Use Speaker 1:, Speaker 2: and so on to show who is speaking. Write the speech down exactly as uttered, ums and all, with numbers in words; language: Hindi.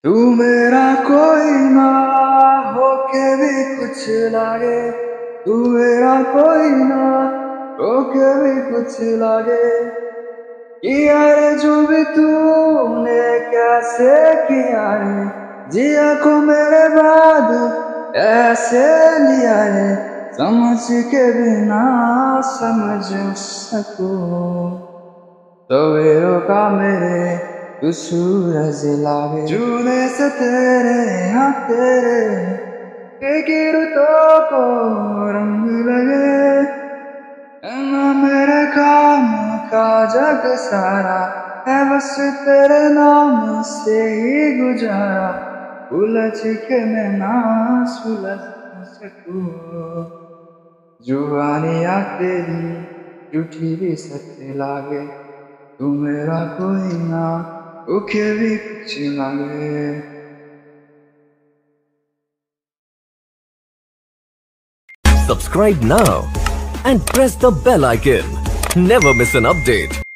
Speaker 1: तू मेरा कोई ना होके भी कुछ लागे, तू मेरा कोई ना होके भी कुछ लागे। किया रे जो भी तूने कैसे किया रे, जिया को मेरे बाद ऐसे लिया रे, समझ के बिना समझ सकूं सवेरों का मेरे तू सूरज लागे। जूने से तेरे यहाँ तेरे एक रुतों को रंग लगे, ना मेरे काम का जग सारा है बस तेरे नाम से ही गुजारा। उलझ के मैं ना सुलझ सकूं, जुबानियाँ तेरी झूठी भी सच लागे, तू मेरा कोई ना ओके भी कुछ लागे।
Speaker 2: Subscribe now and press the bell icon. Never miss an update.